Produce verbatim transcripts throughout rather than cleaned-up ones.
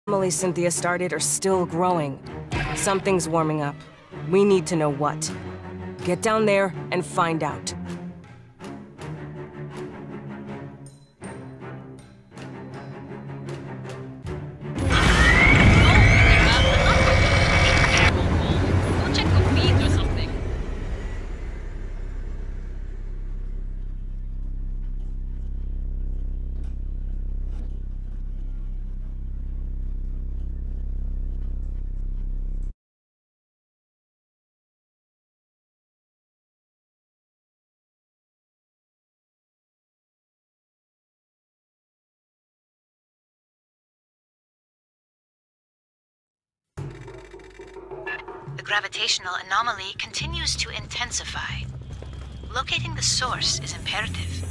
Anomalies Cynthia started are still growing. Something's warming up. We need to know what. Get down there and find out. The gravitational anomaly continues to intensify. Locating the source is imperative.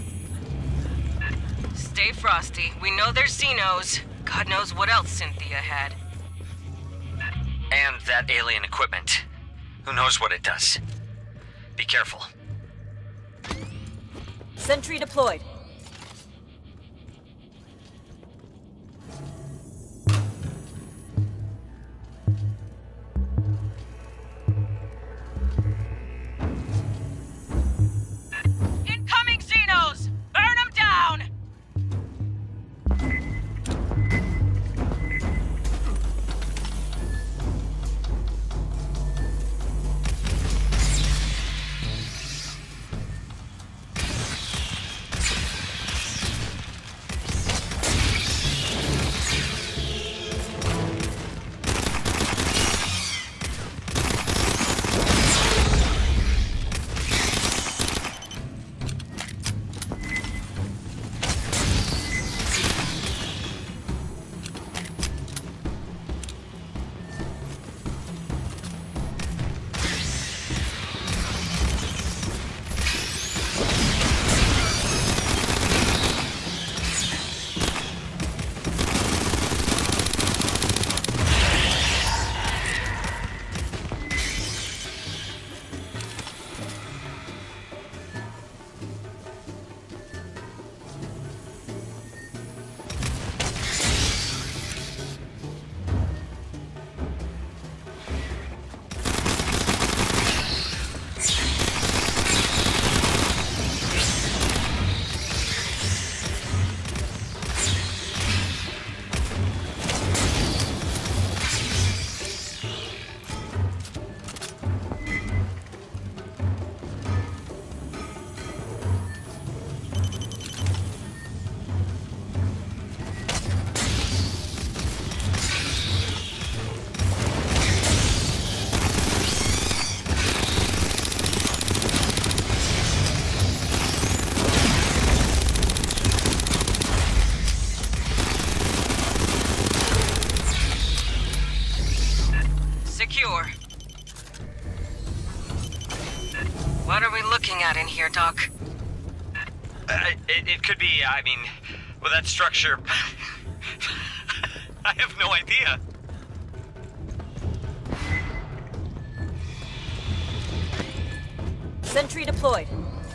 Stay frosty. We know there's Xenos. God knows what else Cynthia had. And that alien equipment. Who knows what it does? Be careful. Sentry deployed. Incoming Xenos! Burn them down! Secure. What are we looking at in here, Doc? Uh, it, it could be, I mean, with that structure... I have no idea. Sentry deployed.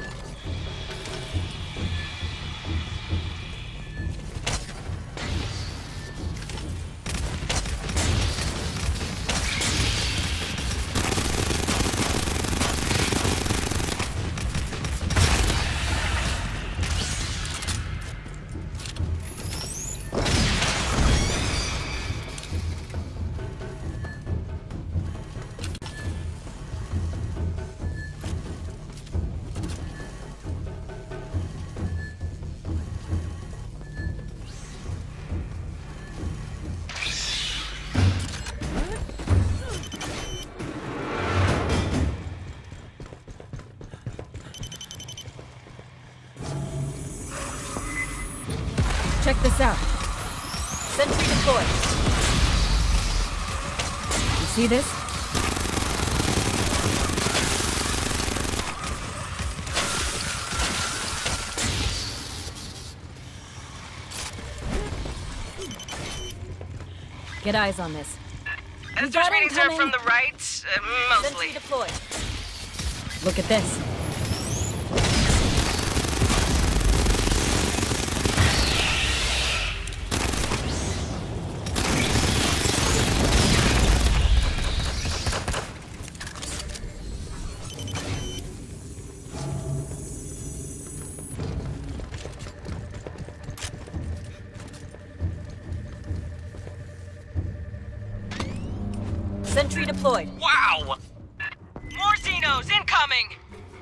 Check this out. Sentry deployed. You see this? Get eyes on this. And the readings are from the right, uh, mostly. Sentry deployed. Look at this. Sentry deployed. Wow! More Xenos incoming!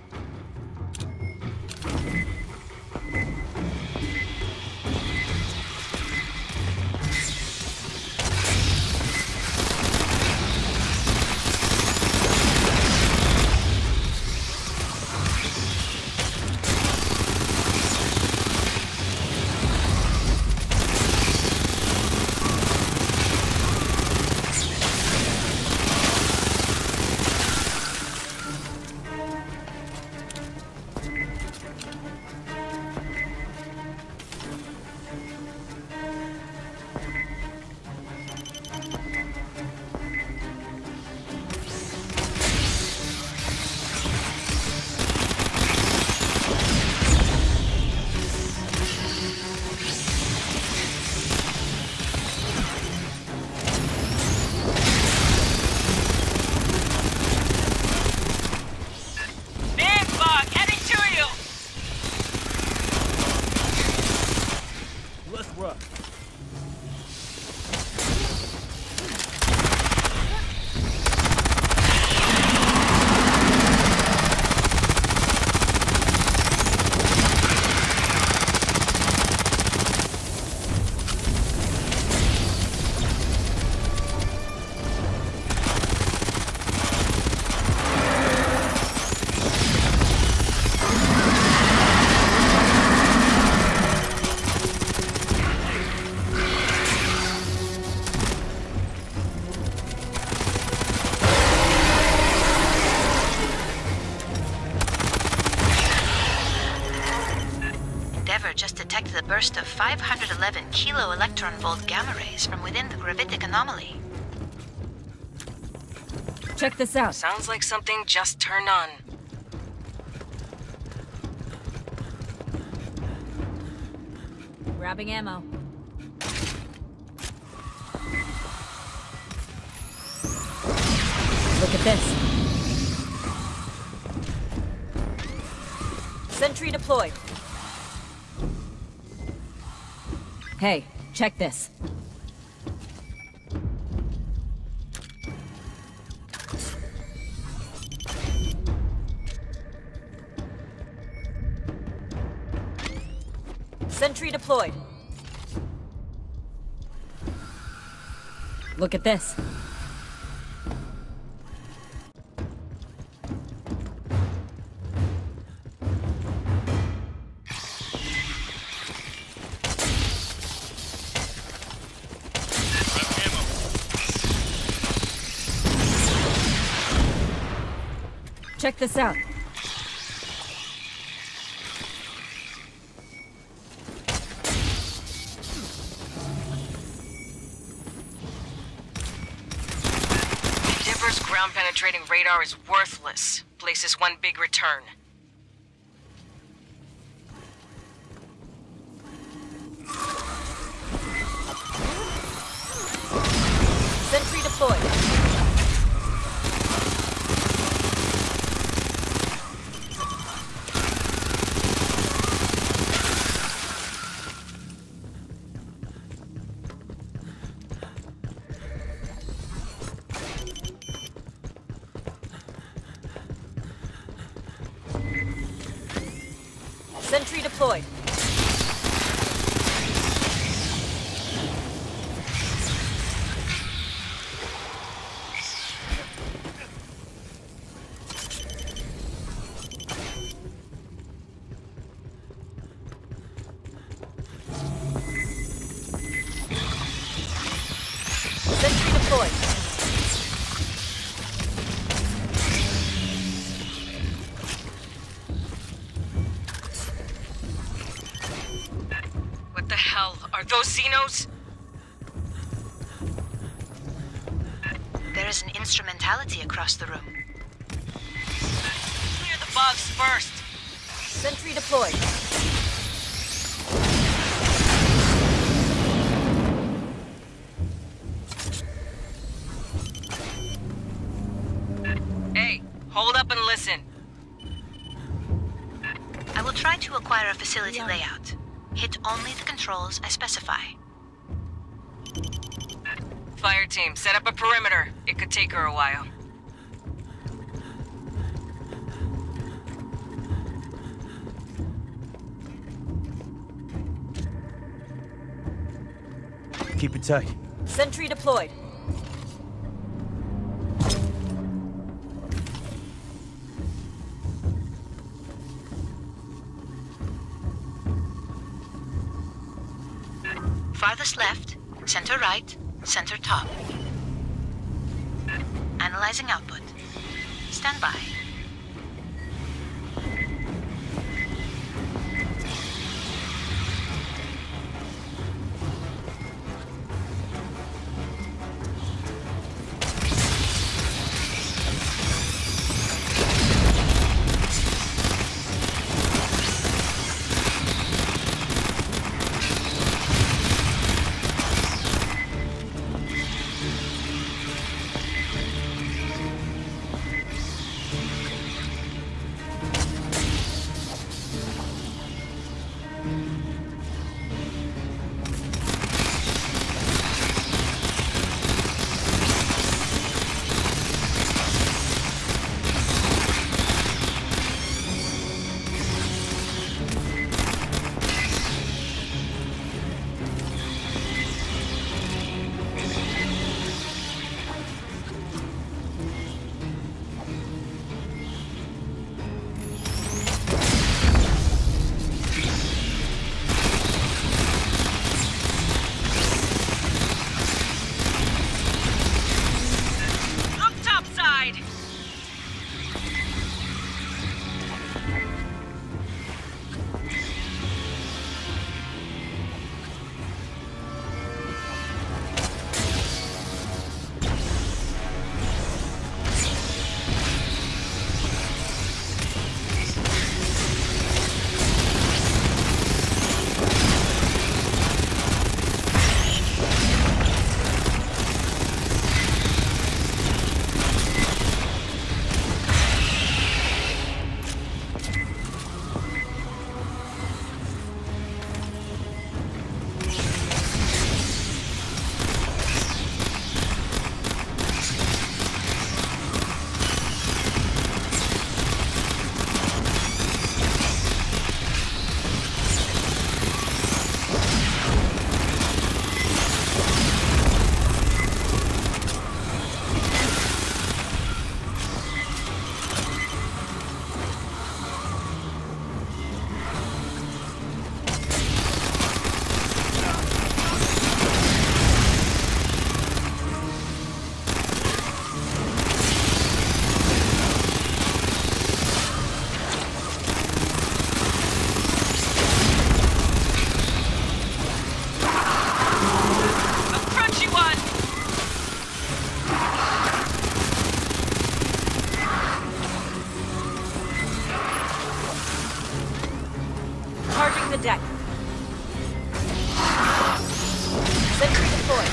A burst of five hundred eleven kilo electron volt gamma rays from within the gravitic anomaly. Check this out. Sounds like something just turned on. Grabbing ammo. Look at this. Sentry deployed. Hey, check this. Sentry deployed. Look at this. Check this out. Endeavor's ground-penetrating radar is worthless. Places one big return. Sentry deployed. Sentry deployed. Sentry deployed. What the hell? Are those Xenos? There is an instrumentality across the room. Clear the bugs first. Sentry deployed. Hey, hold up and listen. I will try to acquire a facility layout. Hit only the controls I specify. Fire team, set up a perimeter. It could take her a while. Keep it tight. Sentry deployed. Farthest left, center right, center top. Analyzing output. Stand by. Charging the deck. Sentry deployed.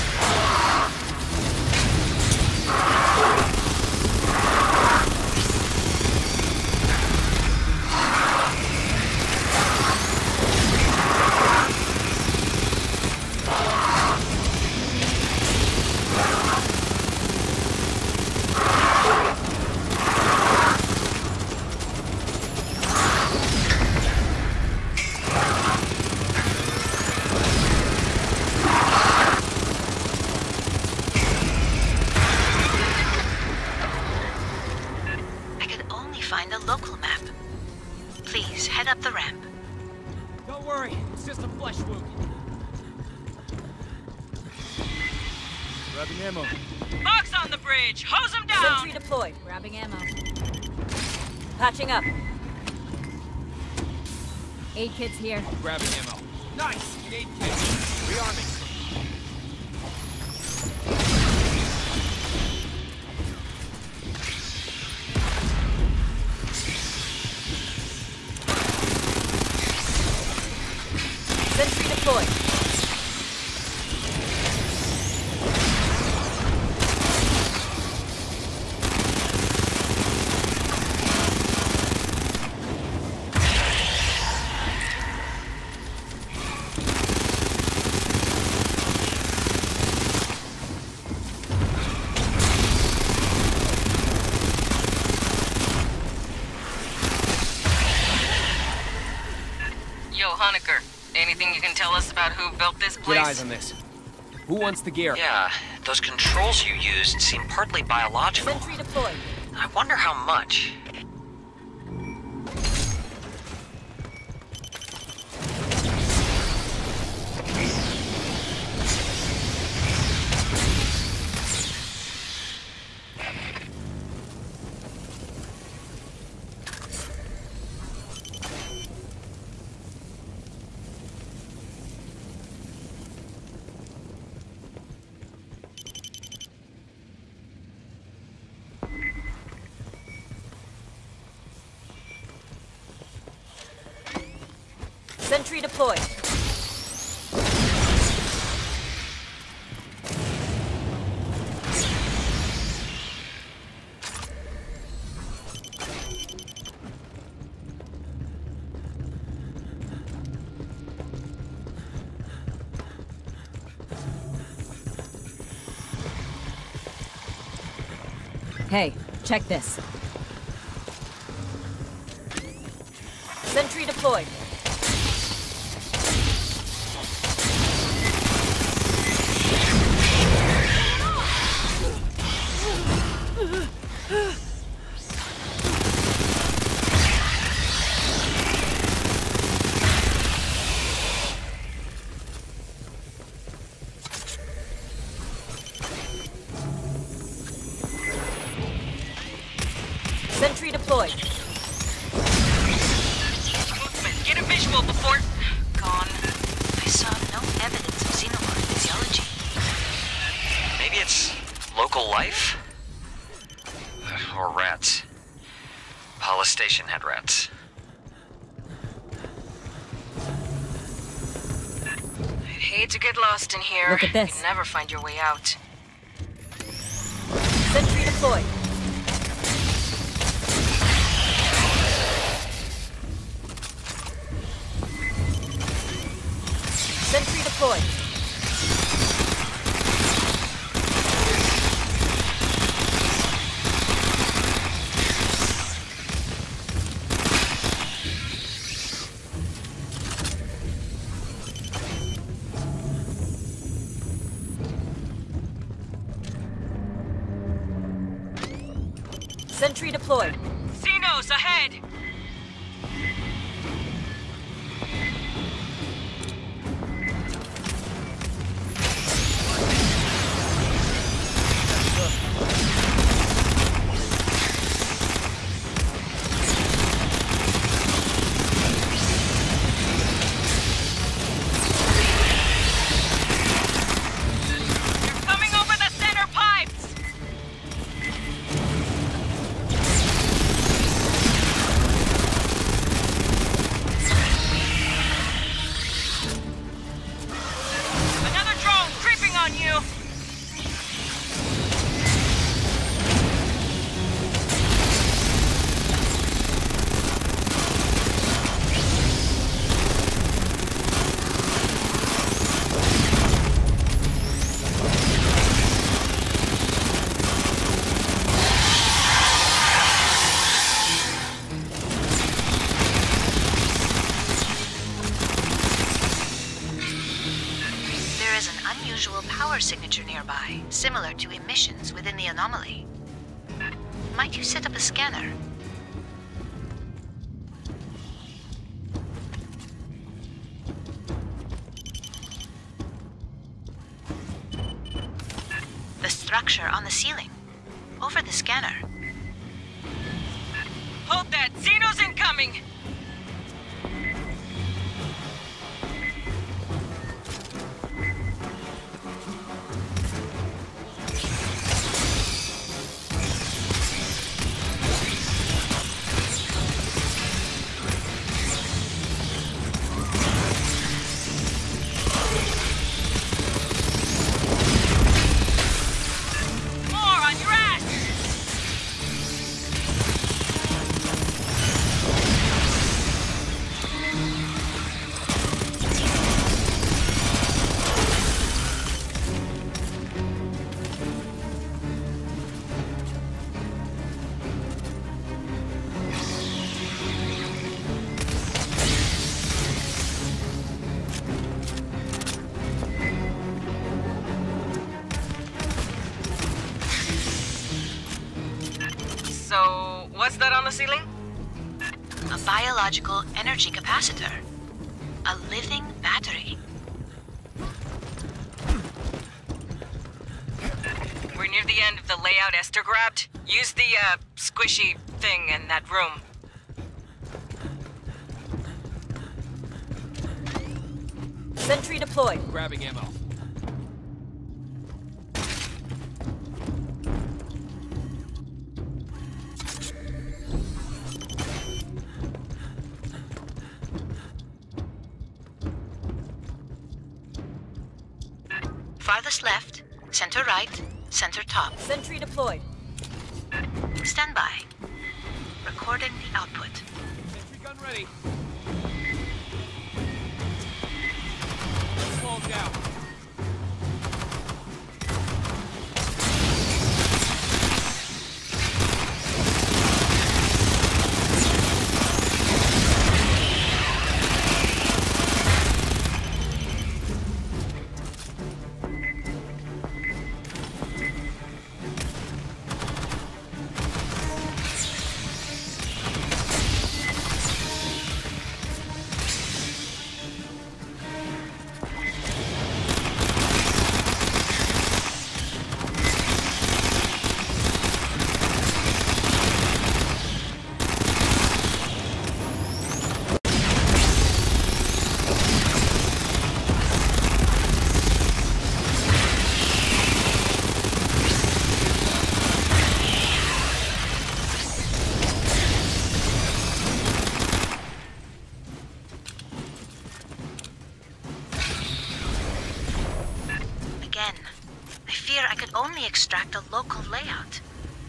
Find a local map. Please head up the ramp. Don't worry, it's just a flesh wound. Grabbing ammo. Box on the bridge! Hose him down! Sentry deployed. Grabbing ammo. Patching up. Aid kits here. Grabbing ammo. Nice! Aid kit. Rearming. Sentry deployed. Anything you can tell us about who built this place? Get eyes on this. Who wants the gear? Yeah, those controls you used seem partly biological. Sentry deployed. I wonder how much. Sentry deployed. Hey, check this. Sentry deployed. Sentry deployed. Movement. Get a visual before... Gone. I saw no evidence of xenomorph physiology. Maybe it's local life? Or rats. Paula Station had rats. I'd hate to get lost in here. Look at this. You'd never find your way out. Sentry deployed. Sentry deployed. Sentry deployed. Xenos ahead! You're coming over the center pipes! Another drone creeping on you! There is an unusual power signature nearby, similar to emissions within the anomaly. Might you set up a scanner? The structure on the ceiling. Over the scanner. Hold that! Xenos incoming! More on your ass! What's that on the ceiling? A biological energy capacitor. A living battery. We're near the end of the layout Esther grabbed. Use the, uh, squishy thing in that room. Sentry deployed. Grabbing ammo. Farthest left, center right, center top. Sentry deployed. Stand by. Recording the output. Sentry gun ready. Fall down. Only extract a local layout.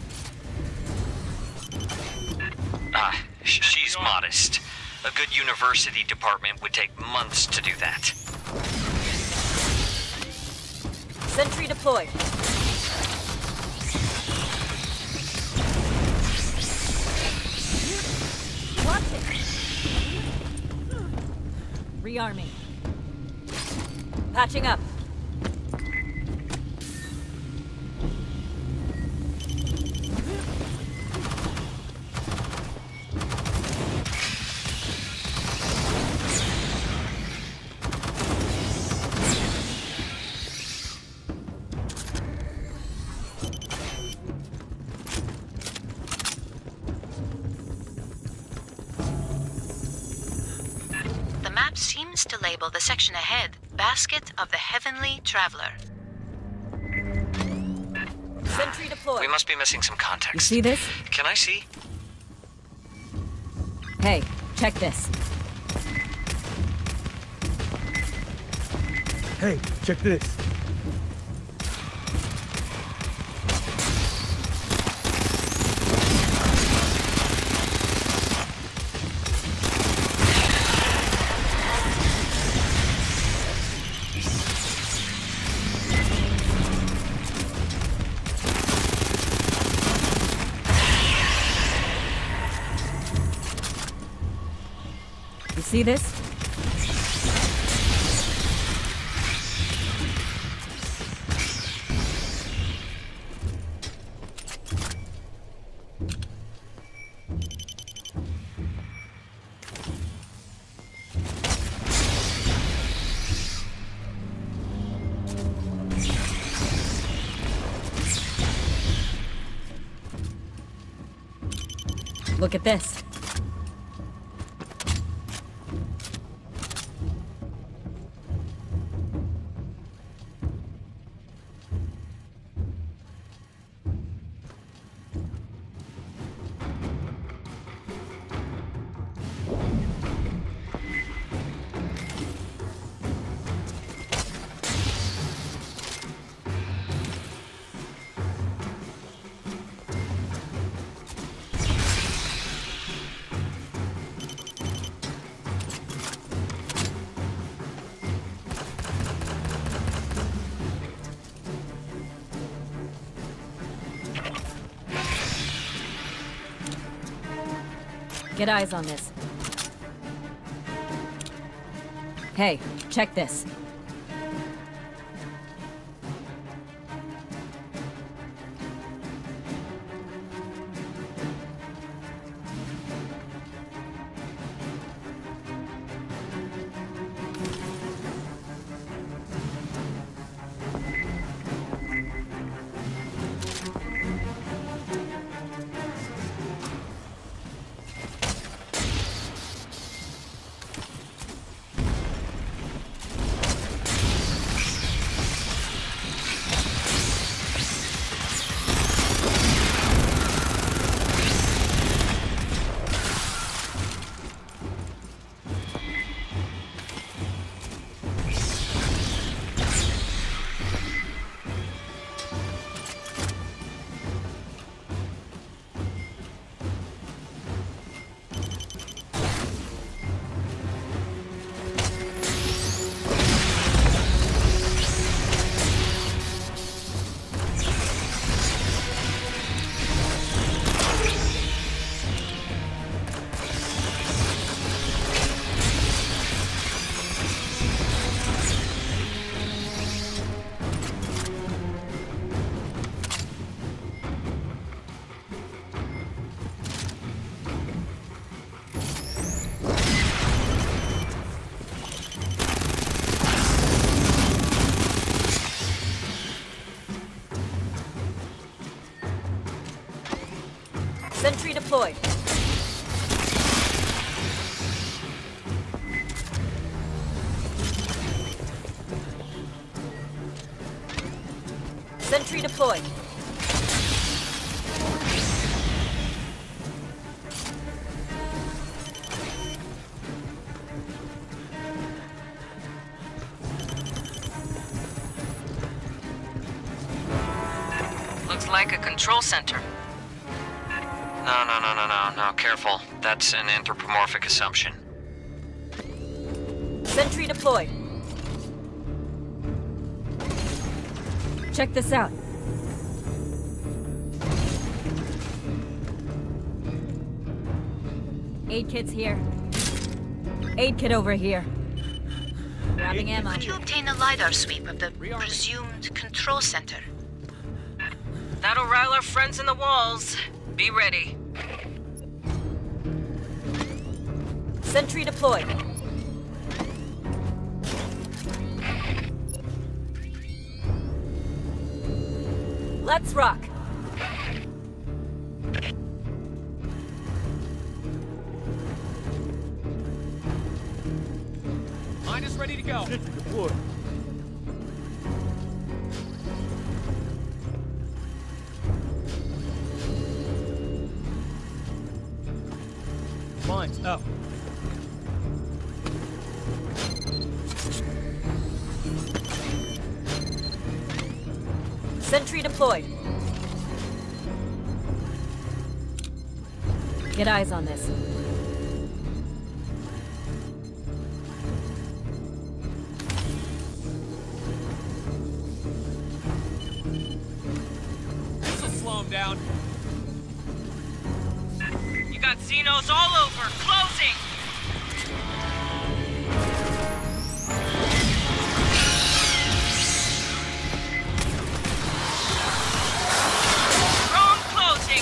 Ah, sh she's modest. A good university department would take months to do that. Sentry deployed. Watch it. Rearming. Patching up. Seems to label the section ahead Basket of the Heavenly Traveler. Sentry deployed. We must be missing some context. You see this? Can I see? Hey, check this. Hey, check this. You see this? Look at this. Get eyes on this. Hey, check this. Sentry deployed. Sentry deployed. Looks like a control center. No, no, no, no, no, no, careful. That's an anthropomorphic assumption. Sentry deployed. Check this out. Aid kit's here. Aid kit over here. Grabbing ammo. Could you obtain a LiDAR sweep of the presumed control center? That'll rile our friends in the walls. Be ready. Sentry deployed. Let's rock. Mine is ready to go. Deployed. Mine's up. Sentry deployed. Get eyes on this. This'll slow him down. You got Xenos all over. Closing! Drone closing!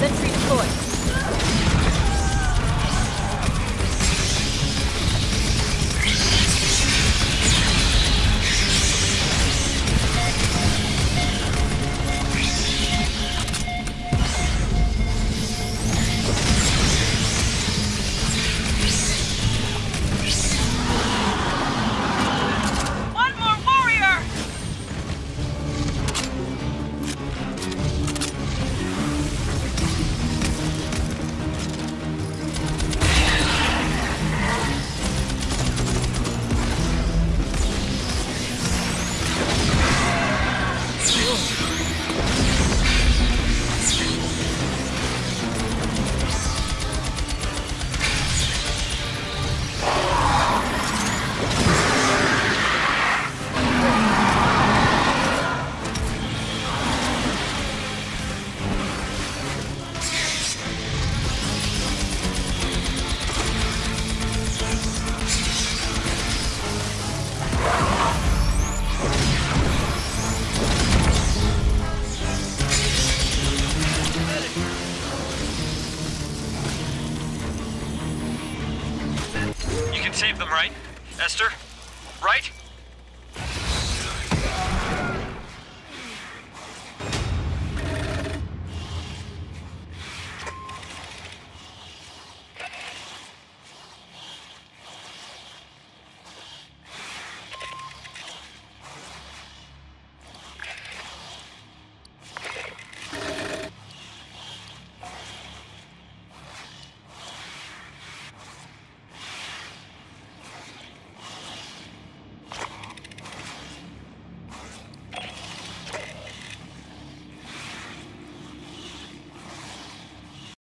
Sentry deployed. One more warrior! You can save them, right, Esther? Right?